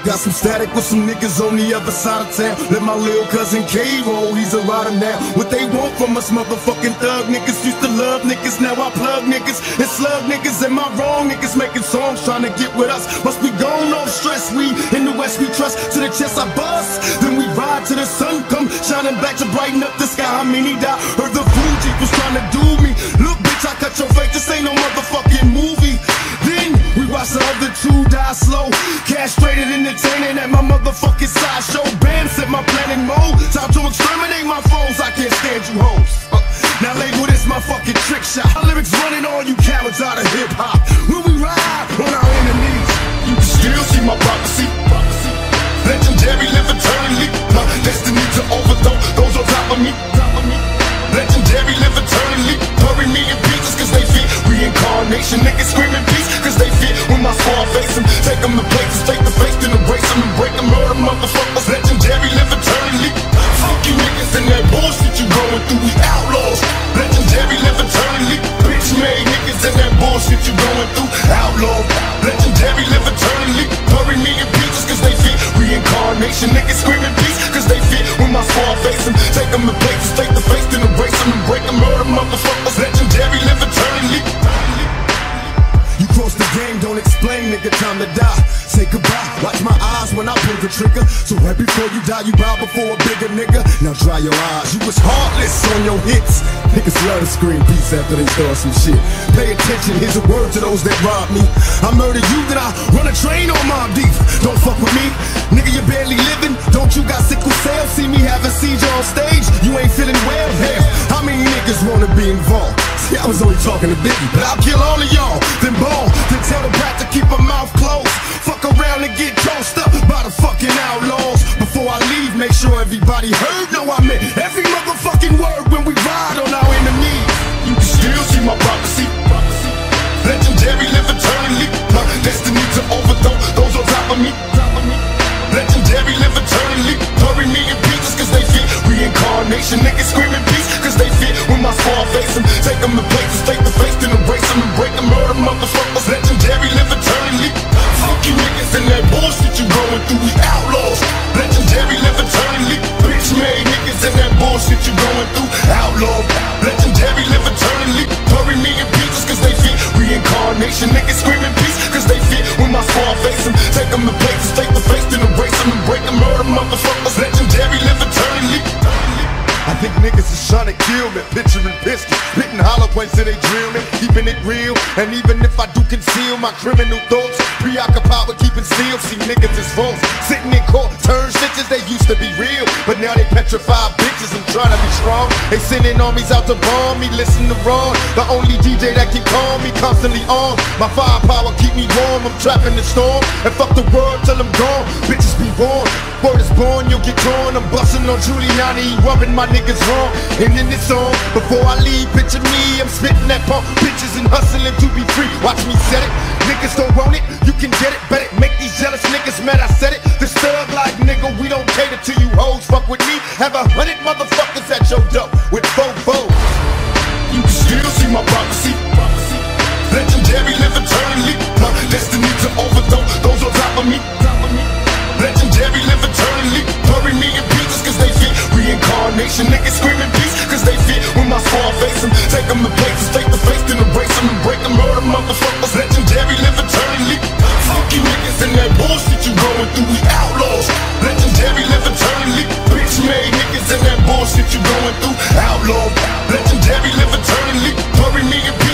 Got some static with some niggas on the other side of town. Let my little cousin K roll, he's a rider now. What they want from us motherfucking thug niggas. Used to love niggas, now I plug niggas and slug niggas. Am I wrong? Niggas making songs trying to get with us. Must be gone off stress, we in the west we trust. To the chest I bust, then we ride till the sun come shining back to brighten up the sky. How many die? Heard the Fuji was trying to do me. Look bitch, I cut your face, this ain't no motherfucking movie. Then we watch the other two die slow. Castrated, entertaining at my motherfucking sideshow. Bam, set my plan in mode. Time to exterminate my foes, I can't stand you hoes. Now label this my fucking trick shot. My lyrics running all you cowards out of hip-hop. When we ride on our enemies, you can still see my prophecy. Legendary, live eternally. My destiny to overthrow those on top of me. Legendary, live eternally. Bury me in pieces cause they fear reincarnation. Niggas screaming peace cause they fear when my squad face them. Take them to places, take the face, then erase them and break them. Murder motherfuckers, legendary, live eternally. Fuck you niggas and that bullshit you going through, we outlaws. Legendary, live eternally. Bitch made niggas and that bullshit you going through, outlaws. Legendary, live eternally. Bury me in pieces cause they fear reincarnation. Niggas screaming peace cause they fear when my squad face them. Take them to places, take the face, then erase them and break them. Murder motherfuckers, legendary, live eternally. You cross the game, don't explain, nigga, time to die. Say goodbye, watch my eyes when I pull the trigger. So right before you die, you bow before a bigger nigga. Now dry your eyes, you was heartless on your hits. Niggas love to scream peace after they start some shit. Pay attention, here's a word to those that rob me. I murder you, then I run a train on my beef. Don't fuck with me, nigga, you barely living. Don't you got sickle cell? See me having seizure on stage, you ain't feeling well there. How many niggas wanna be involved? See, I was only talking to Biggie, but I'll kill all of y'all, then ball. Then tell the brat to keep her mouth closed. Fuck around and get tossed up by the fucking outlaws. Before I leave, make sure everybody heard. No, I meant every motherfucking word when we ride on our enemies. You can still see my prophecy. Legendary, live eternally. My destiny to overthrow those on top of me. Legendary, live eternally. Bury me in pieces cause they fear reincarnation. Niggas screaming peace cause they fear when my squad face them. Take them to places, take the face, then erase them and break them. Murder motherfuckers, legendary, live eternally. Fuck you niggas and that bullshit you going through, we outlaws. Legendary, live eternally. Bitch made niggas and that bullshit you going through, outlaws. Legendary, live eternally. Bury me in pieces cause they fear reincarnation. Niggas screaming peace cause they fear when my squad face them. Take them to places, take the face, then erase them and break them. Murder motherfuckers, legendary, live eternally. I think niggas is trying to kill me, picturing pistols, hitting hollow points till they drill me, keeping it real. And even if I do conceal my criminal thoughts, preoccupied with keeping still. See niggas is false, sitting in court, turn snitches. They used to be real, but now they petrified bitches and trying to be strong. They sending armies out to bomb me, listen to Ron, the only DJ that can calm me, constantly on. My firepower keep me warm, I'm trapped in the storm. And fuck the world till I'm gone, bitches be warned. Word is born, you'll get torn. I'm busting on Giuliani, rubbing my niggas wrong. And in this song, before I leave, picture me, I'm spitting that pump bitches and hustling to be free. Watch me set it, niggas don't want it, you can get it. Bet it, make these jealous niggas mad, I said it. This thug like nigga, we don't cater to you hoes. Fuck with me, have 100 motherfuckers at your door with fofos. You can still see my prophecy. Legendary, live eternally. My destiny to overthrow those on top of me. Legendary, live eternally. Bury me in pieces cause they fear reincarnation. Niggas screaming peace cause they fear when my squad face them. Take them to places, take the face, then erase them and break them. Murder motherfuckers, legendary, live eternally. Fuck you niggas and that bullshit you going through, we outlaws. Legendary, live eternally. Bitch made niggas and that bullshit you going through, outlaws. Legendary, live eternally. Bury me in pieces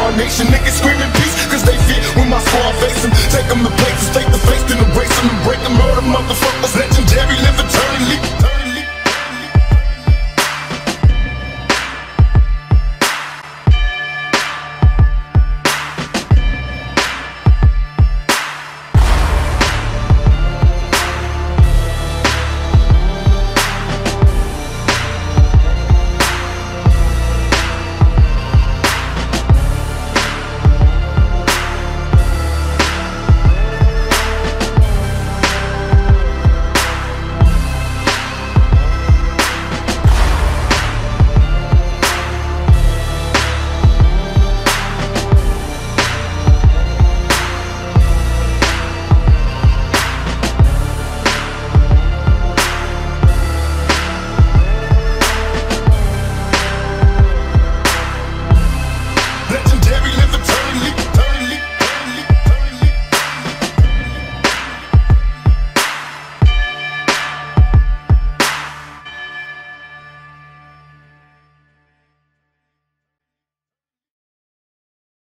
our nation. Niggas screaming peace, cause they fit when my squad face them. Take them to places, take the face, then erase them and break them. Murder motherfuckers, let